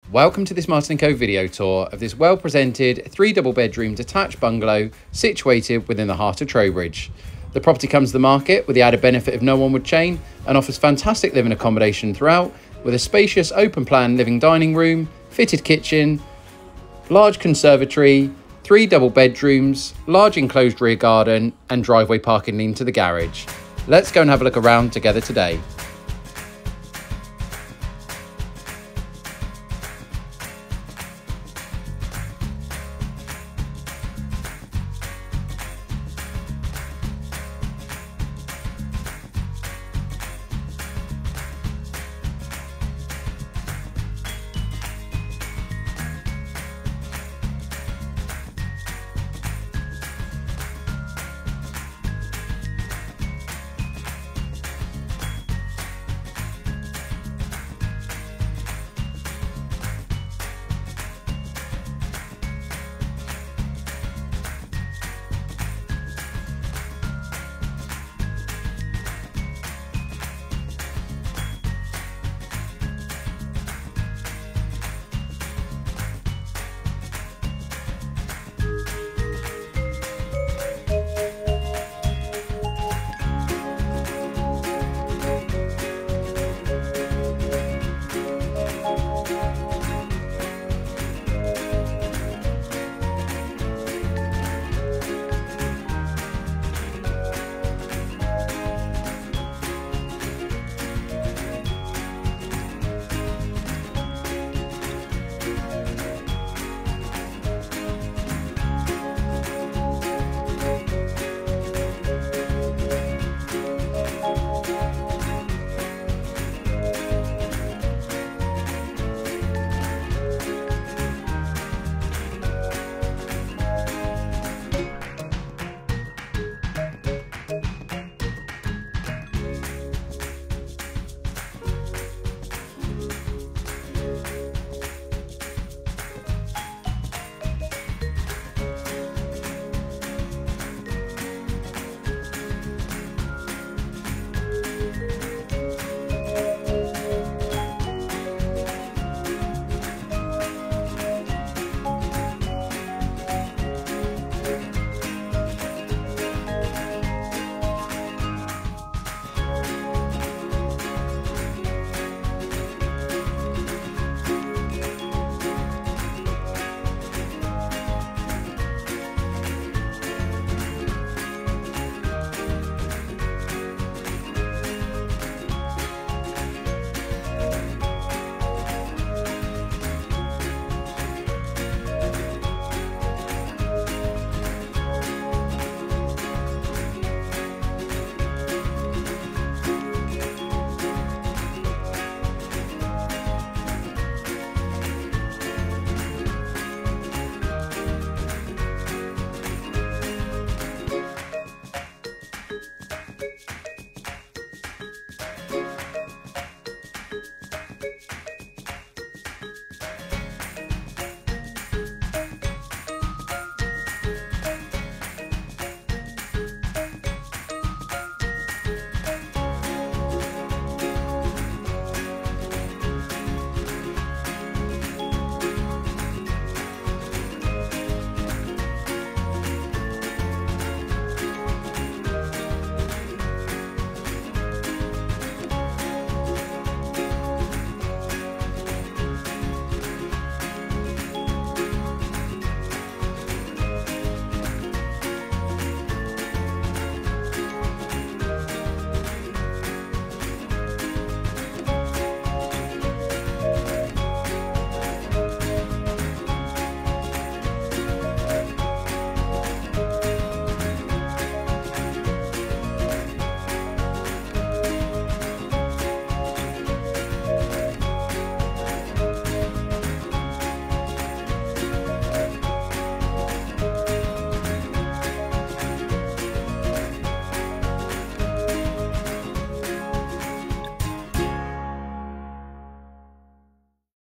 Welcome to this Martin & Co video tour of this well-presented 3 double-bedroom detached bungalow situated within the heart of Trowbridge. The property comes to the market with the added benefit of no onward chain and offers fantastic living accommodation throughout, with a spacious open-plan living dining room, fitted kitchen, large conservatory, 3 double bedrooms, large enclosed rear garden and driveway parking leading to the garage. Let's go and have a look around together today.